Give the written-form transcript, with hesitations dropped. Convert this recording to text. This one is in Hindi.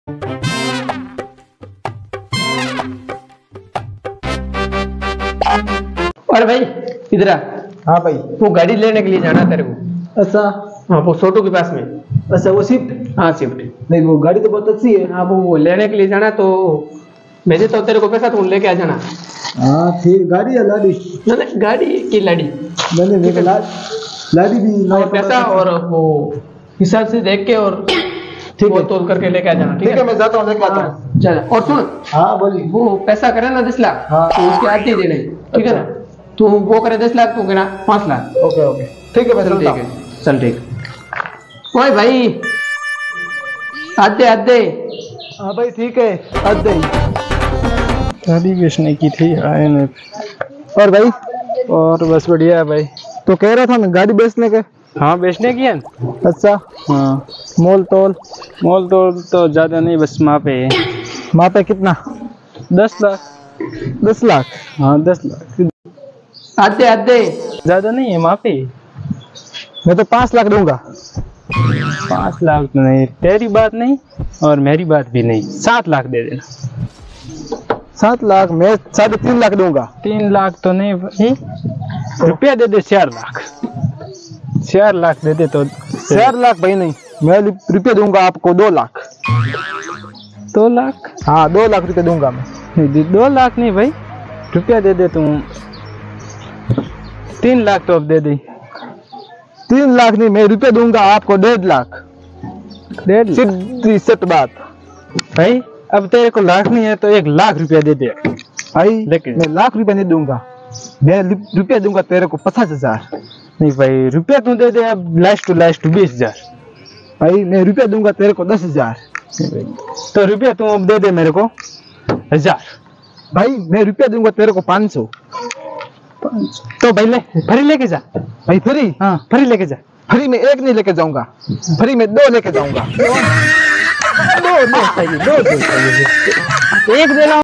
और भाई इधर आ। हाँ भाई। वो गाड़ी लेने के लिए जाना तेरे को। अच्छा। हाँ वो छोटू के पास में। अच्छा वो शिफ्ट। हाँ शिफ्ट। नहीं वो गाड़ी तो बहुत अच्छी है। हाँ वो लेने के लिए जाना तो भेजे तो तेरे को पैसा तुम लेके आ जाना। हाँ ठीक। गाड़ी है लाड़ी? नहीं गाड़ी की लाड़ी। मैंने देखा लाड़ी भी और पैसा और वो हिसाब से देख के और ठीक वो है तोल करके लेके आ जाना। ठीक है मैं जाता हूँ लेके आता हूँ। चल और सुन। हाँ बोलिए। वो पैसा करे ना 10 लाख। हाँ। तो उसके आधे देने। ठीक है ना। तू वो करे 10 लाख तू कहना 5 लाख। ओके ओके ठीक है मैं चल चलता ठीक हूँ। है चल ठीक। ओए भाई आधे आधे। हाँ भाई ठीक है आधे। गाड़ी बेचने की थी आए ने। और भाई? और बस बढ़िया है भाई। तो कह रहा था ना गाड़ी बेचने के। हाँ बेचने की है। अच्छा। हाँ मोल तोल? मोल तो ज्यादा नहीं, बस वहाँ पे है। वहाँ पे कितना? 10 लाख। 10 लाख? हाँ 10 लाख आधे आधे। ज्यादा नहीं है वहाँ पे। मैं तो 5 लाख दूंगा। 5 लाख तो नहीं, तेरी बात नहीं और मेरी बात भी नहीं, 7 लाख दे देना। 7 लाख? मैं 3.5 लाख दूंगा। 3 लाख तो नहीं भाई, रुपया दे दे 4 लाख। 4 लाख दे दे तो। 4 लाख भाई नहीं, मैं रुपये दूंगा आपको 2 लाख। 2 लाख? हाँ 2 लाख रुपये दूंगा मैं। नहीं 2 लाख नहीं भाई, रुपया दे दे तुम। 3 लाख तो अब दे दे। 3 लाख नहीं, मैं रुपये दूंगा आपको 1.5 लाख। 1.5 लाख सीधी सट बात भाई। अब तेरे को लाख नहीं है तो 1 लाख रुपया दे दे भाई। लेकिन मैं लाख रुपया नहीं दूंगा, मैं रुपया दूंगा तेरे को 50,000। नहीं भाई, रुपया तू दे दे अब लास्ट टू लास्ट 20,000। भाई मैं रुपया दूंगा तेरे को 10,000। तो रुपया तू अब दे दे मेरे को 1000। भाई मैं रुपया दूंगा तेरे को 500। तो भाई ले फ्री लेके जा। भाई फ्री? हाँ फ्री लेके जा। फ्री में 1 नहीं लेके जाऊंगा, फ्री में 2 लेके जाऊंगा। दो चाहिए, 2 चाहिए। 1 दे रहा हूँ।